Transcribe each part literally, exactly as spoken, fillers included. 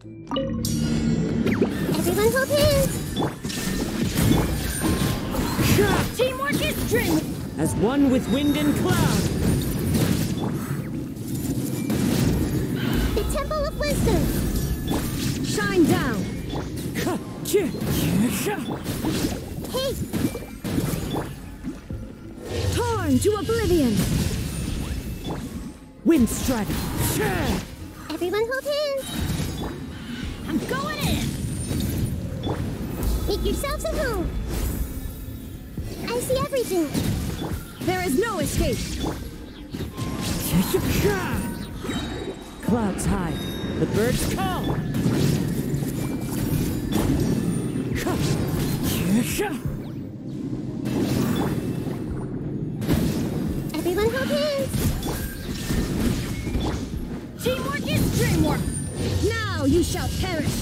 Everyone hold hands. Teamwork is dream. As one with wind and cloud. The Temple of Wisdom. Shine down. Hey, Torn to oblivion. Wind strider. everyone hold hands. I'm going in. Make yourselves at home. I see everything. There is no escape. Clouds hide. The birds call. Everyone hold hands. Teamwork is dreamwork. Now you shall perish.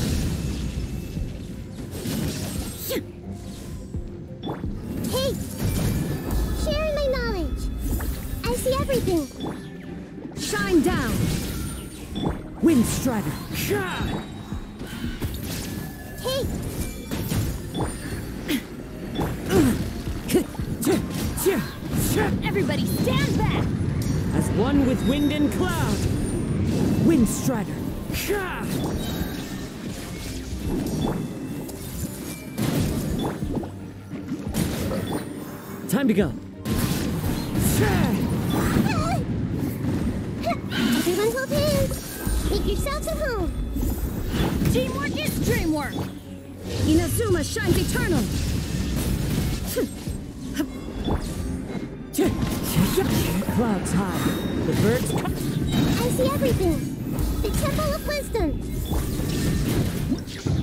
Hey, sharing my knowledge. I see everything. Shine down. Wind strider. Hey, Everybody stand back. As one with wind and cloud. Wind strider. Time to go. everyone hold hands. Make yourselves at home. Teamwork is dreamwork. Inazuma shines eternal. Clouds high. The birds come. I see everything. The Temple of Wisdom.